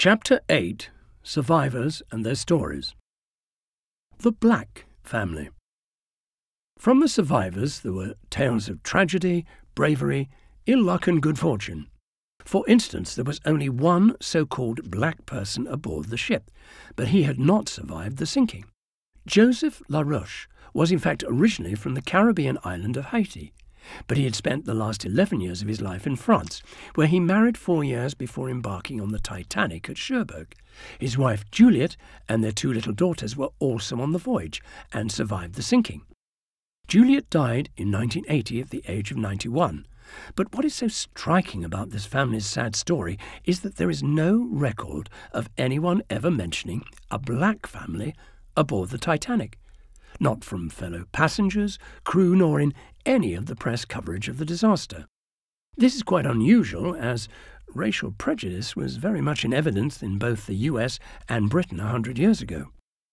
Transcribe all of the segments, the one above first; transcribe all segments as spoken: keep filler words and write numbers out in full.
Chapter eight. Survivors and Their Stories. The Black Family. From the survivors there were tales of tragedy, bravery, ill luck and good fortune. For instance, there was only one so-called black person aboard the ship, but he had not survived the sinking. Joseph LaRoche was in fact originally from the Caribbean island of Haiti, but he had spent the last eleven years of his life in France, where he married four years before embarking on the Titanic at Cherbourg. His wife Juliet and their two little daughters were also on the voyage and survived the sinking. Juliet died in nineteen eighty at the age of ninety-one. But what is so striking about this family's sad story is that there is no record of anyone ever mentioning a black family aboard the Titanic. Not from fellow passengers, crew, nor in any of the press coverage of the disaster. This is quite unusual, as racial prejudice was very much in evidence in both the U S and Britain a hundred years ago.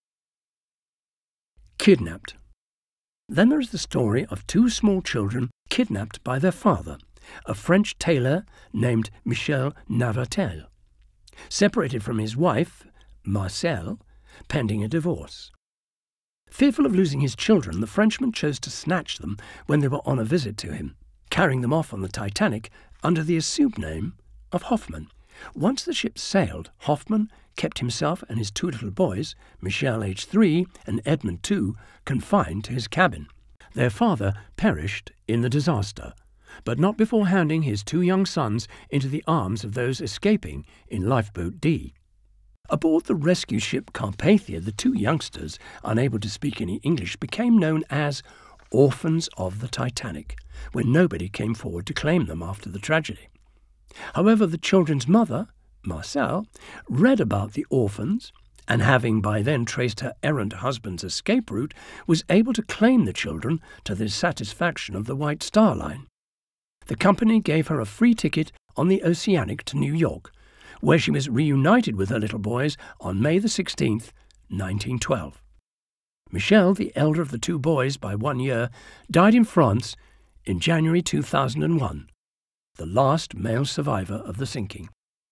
Kidnapped. Then there is the story of two small children kidnapped by their father, a French tailor named Michel Navatel, separated from his wife, Marcel, pending a divorce. Fearful of losing his children, the Frenchman chose to snatch them when they were on a visit to him, carrying them off on the Titanic under the assumed name of Hoffman. Once the ship sailed, Hoffman kept himself and his two little boys, Michel aged three and Edmund two, confined to his cabin. Their father perished in the disaster, but not before handing his two young sons into the arms of those escaping in Lifeboat D. Aboard the rescue ship Carpathia, the two youngsters, unable to speak any English, became known as orphans of the Titanic, when nobody came forward to claim them after the tragedy. However, the children's mother, Marcel, read about the orphans, and having by then traced her errant husband's escape route, was able to claim the children to the satisfaction of the White Star Line. The company gave her a free ticket on the Oceanic to New York, where she was reunited with her little boys on May the sixteenth, nineteen twelve. Michel, the elder of the two boys by one year, died in France in January two thousand one, the last male survivor of the sinking.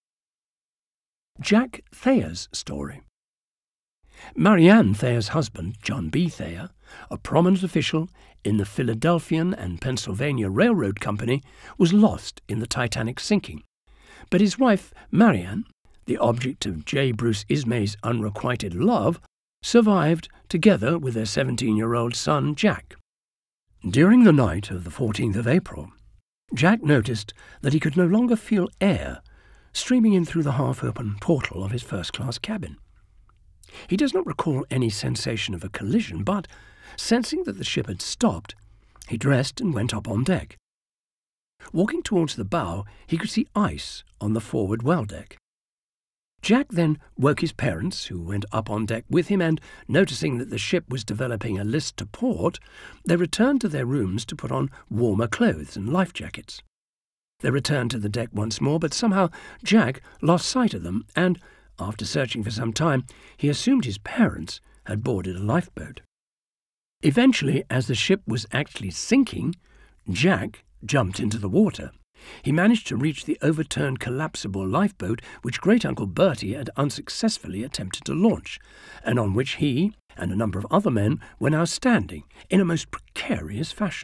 Jack Thayer's story. Marianne Thayer's husband, John B. Thayer, a prominent official in the Philadelphian and Pennsylvania Railroad Company, was lost in the Titanic sinking. But his wife, Marianne, the object of J. Bruce Ismay's unrequited love, survived together with their seventeen-year-old son, Jack. During the night of the fourteenth of April, Jack noticed that he could no longer feel air streaming in through the half-open portal of his first-class cabin. He does not recall any sensation of a collision, but, sensing that the ship had stopped, he dressed and went up on deck. Walking towards the bow, he could see ice on the forward well deck. Jack then woke his parents, who went up on deck with him, and, noticing that the ship was developing a list to port, they returned to their rooms to put on warmer clothes and life jackets. They returned to the deck once more, but somehow Jack lost sight of them, and, after searching for some time, he assumed his parents had boarded a lifeboat. Eventually, as the ship was actually sinking, Jack jumped into the water. He managed to reach the overturned collapsible lifeboat which Great-Uncle Bertie had unsuccessfully attempted to launch, and on which he and a number of other men were now standing in a most precarious fashion.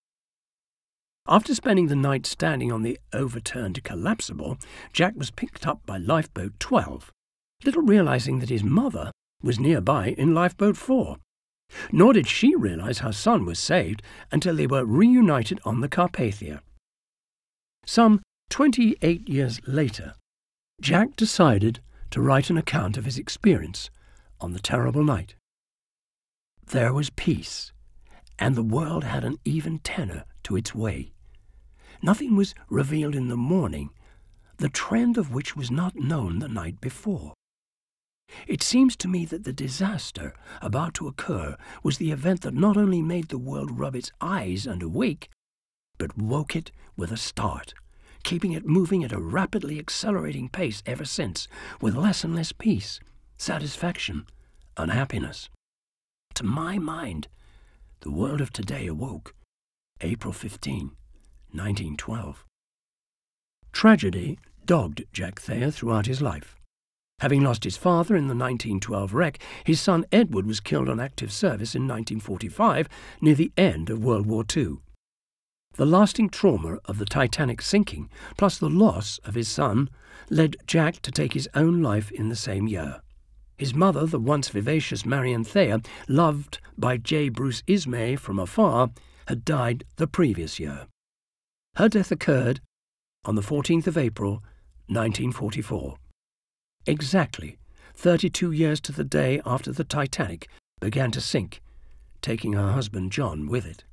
After spending the night standing on the overturned collapsible, Jack was picked up by Lifeboat twelve, little realizing that his mother was nearby in Lifeboat four. Nor did she realize her son was saved until they were reunited on the Carpathia. Some twenty-eight years later, Jack decided to write an account of his experience on the terrible night. There was peace, and the world had an even tenor to its way. Nothing was revealed in the morning, the trend of which was not known the night before. It seems to me that the disaster about to occur was the event that not only made the world rub its eyes and awake, but woke it with a start, keeping it moving at a rapidly accelerating pace ever since, with less and less peace, satisfaction, and happiness. To my mind, the world of today awoke April fifteenth, nineteen twelve. Tragedy dogged Jack Thayer throughout his life. Having lost his father in the nineteen twelve wreck, his son Edward was killed on active service in nineteen forty-five near the end of World War Two. The lasting trauma of the Titanic sinking, plus the loss of his son, led Jack to take his own life in the same year. His mother, the once vivacious Marianne Thayer, loved by J. Bruce Ismay from afar, had died the previous year. Her death occurred on the fourteenth of April, nineteen forty-four. Exactly thirty-two years to the day after the Titanic began to sink, taking her husband John with it.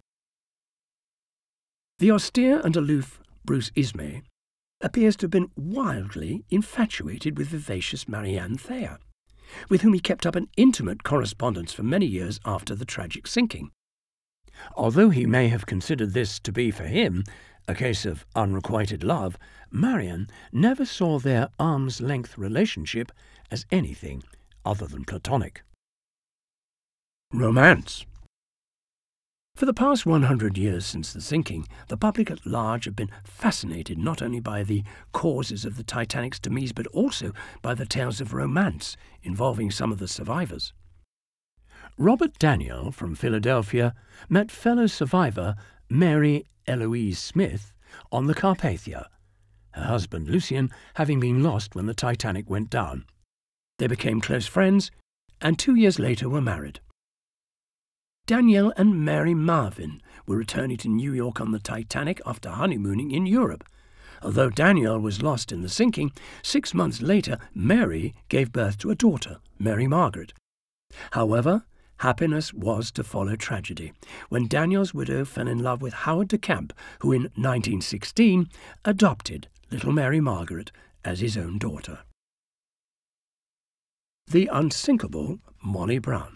The austere and aloof Bruce Ismay appears to have been wildly infatuated with vivacious Marianne Thayer, with whom he kept up an intimate correspondence for many years after the tragic sinking. Although he may have considered this to be for him a case of unrequited love, Marianne never saw their arm's-length relationship as anything other than platonic. Romance. For the past one hundred years since the sinking, the public at large have been fascinated not only by the causes of the Titanic's demise, but also by the tales of romance involving some of the survivors. Robert Daniel from Philadelphia met fellow survivor Mary Eloise Smith on the Carpathia, her husband Lucien having been lost when the Titanic went down. They became close friends and two years later were married. Danielle and Mary Marvin were returning to New York on the Titanic after honeymooning in Europe. Although Danielle was lost in the sinking, six months later Mary gave birth to a daughter, Mary Margaret. However, happiness was to follow tragedy, when Daniel's widow fell in love with Howard de Camp, who in nineteen sixteen adopted little Mary Margaret as his own daughter. The unsinkable Molly Brown.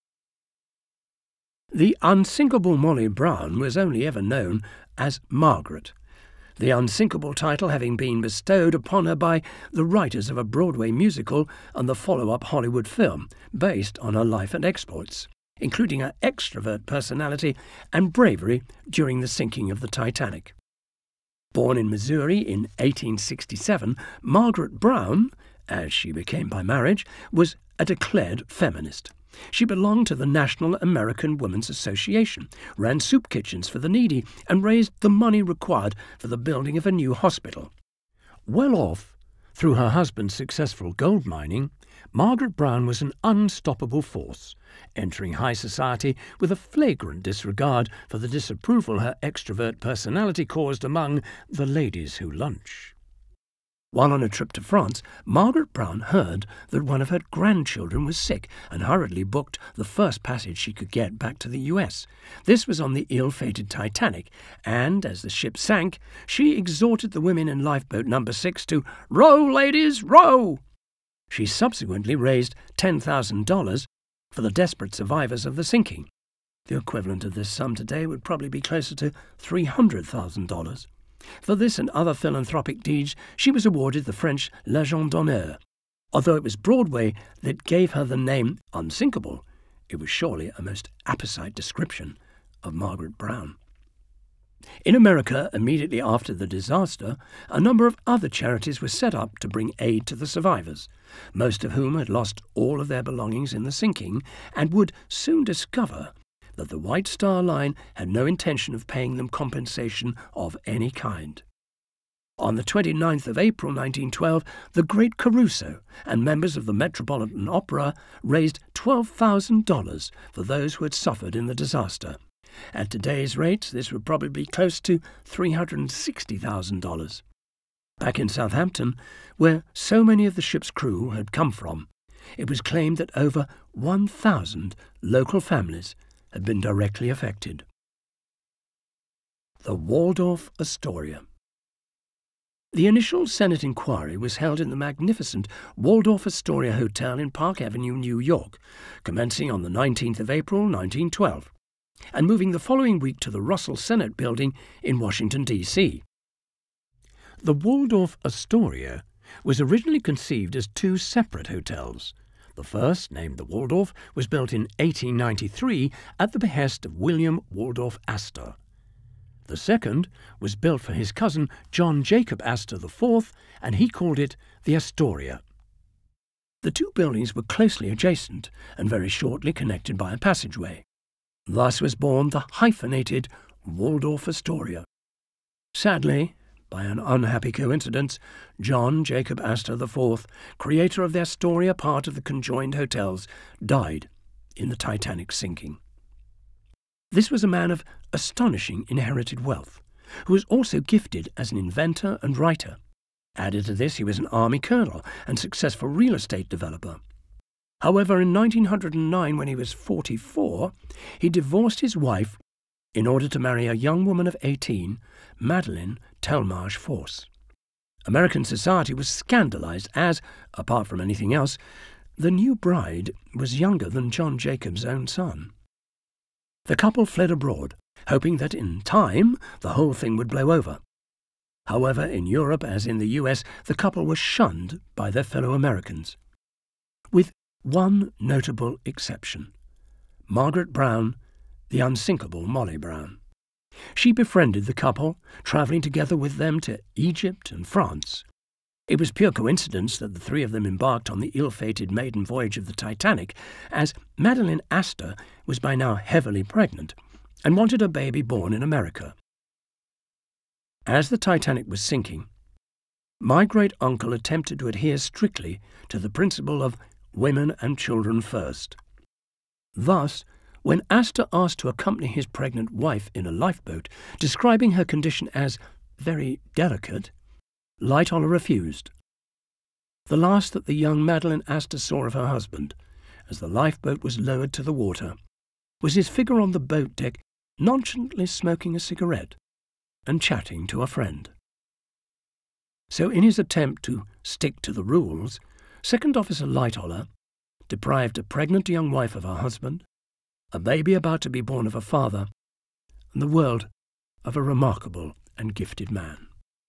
The unsinkable Molly Brown was only ever known as Margaret, the unsinkable title having been bestowed upon her by the writers of a Broadway musical and the follow-up Hollywood film based on her life and exploits, including her extrovert personality and bravery during the sinking of the Titanic. Born in Missouri in eighteen sixty-seven, Margaret Brown, as she became by marriage, was a declared feminist. She belonged to the National American Women's Association, ran soup kitchens for the needy, and raised the money required for the building of a new hospital. Well off through her husband's successful gold mining, Margaret Brown was an unstoppable force, entering high society with a flagrant disregard for the disapproval her extrovert personality caused among the ladies who lunch. While on a trip to France, Margaret Brown heard that one of her grandchildren was sick and hurriedly booked the first passage she could get back to the U S. This was on the ill-fated Titanic, and as the ship sank, she exhorted the women in lifeboat number six to "Row, ladies, row!" She subsequently raised ten thousand dollars for the desperate survivors of the sinking. The equivalent of this sum today would probably be closer to three hundred thousand dollars. For this and other philanthropic deeds, she was awarded the French Légion d'honneur. Although it was Broadway that gave her the name Unsinkable, it was surely a most apposite description of Margaret Brown. In America, immediately after the disaster, a number of other charities were set up to bring aid to the survivors, most of whom had lost all of their belongings in the sinking and would soon discover that the White Star Line had no intention of paying them compensation of any kind. On the twenty-ninth of April nineteen twelve, the Great Caruso and members of the Metropolitan Opera raised twelve thousand dollars for those who had suffered in the disaster. At today's rates, this would probably be close to three hundred sixty thousand dollars. Back in Southampton, where so many of the ship's crew had come from, it was claimed that over one thousand local families had been directly affected. The Waldorf Astoria. The initial Senate inquiry was held in the magnificent Waldorf Astoria Hotel in Park Avenue, New York, commencing on the nineteenth of April nineteen twelve, and moving the following week to the Russell Senate Building in Washington, D C The Waldorf Astoria was originally conceived as two separate hotels. The first, named the Waldorf, was built in eighteen ninety-three at the behest of William Waldorf Astor. The second was built for his cousin John Jacob Astor the fourth, and he called it the Astoria. The two buildings were closely adjacent and very shortly connected by a passageway. Thus was born the hyphenated Waldorf Astoria. Sadly, by an unhappy coincidence, John Jacob Astor the fourth, creator of the Astoria part of the conjoined hotels, died in the Titanic sinking. This was a man of astonishing inherited wealth, who was also gifted as an inventor and writer. Added to this, he was an army colonel and successful real estate developer. However, in nineteen oh nine, when he was forty-four, he divorced his wife in order to marry a young woman of eighteen, Madeline Telmarge Force. American society was scandalized as, apart from anything else, the new bride was younger than John Jacob's own son. The couple fled abroad, hoping that in time the whole thing would blow over. However, in Europe, as in the U S, the couple was shunned by their fellow Americans, with one notable exception: Margaret Brown, the unsinkable Molly Brown. She befriended the couple, travelling together with them to Egypt and France. It was pure coincidence that the three of them embarked on the ill-fated maiden voyage of the Titanic, as Madeline Astor was by now heavily pregnant and wanted a baby born in America. As the Titanic was sinking, my great-uncle attempted to adhere strictly to the principle of women and children first. Thus, when Astor asked to accompany his pregnant wife in a lifeboat, describing her condition as very delicate, Lightoller refused. The last that the young Madeline Astor saw of her husband, as the lifeboat was lowered to the water, was his figure on the boat deck nonchalantly smoking a cigarette and chatting to a friend. So in his attempt to stick to the rules, Second Officer Lightoller deprived a pregnant young wife of her husband, a baby about to be born of a father, and the world of a remarkable and gifted man.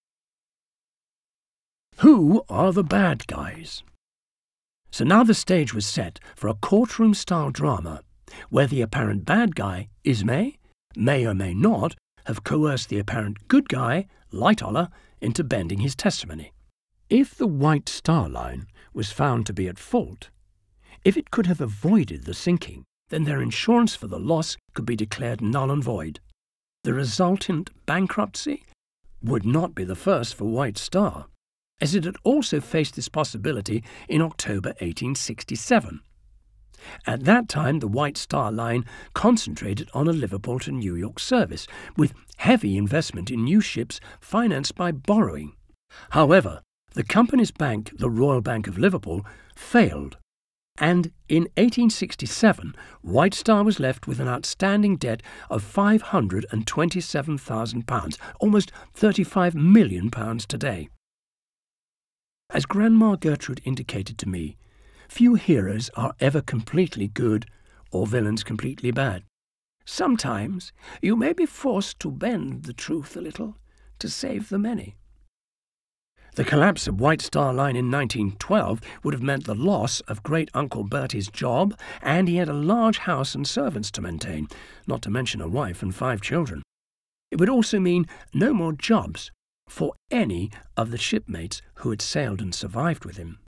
Who are the bad guys? So now the stage was set for a courtroom-style drama where the apparent bad guy, Ismay, may or may not have coerced the apparent good guy, Lightoller, into bending his testimony. If the White Star Line was found to be at fault, if it could have avoided the sinking, then their insurance for the loss could be declared null and void. The resultant bankruptcy would not be the first for White Star, as it had also faced this possibility in October eighteen sixty-seven. At that time, the White Star Line concentrated on a Liverpool to New York service, with heavy investment in new ships financed by borrowing. However, the company's bank, the Royal Bank of Liverpool, failed, and in eighteen sixty-seven, White Star was left with an outstanding debt of five hundred twenty-seven thousand pounds, almost thirty-five million pounds today. As Grandma Gertrude indicated to me, few heroes are ever completely good or villains completely bad. Sometimes you may be forced to bend the truth a little to save the many. The collapse of White Star Line in nineteen twelve would have meant the loss of Great-Uncle Bertie's job, and he had a large house and servants to maintain, not to mention a wife and five children. It would also mean no more jobs for any of the shipmates who had sailed and survived with him.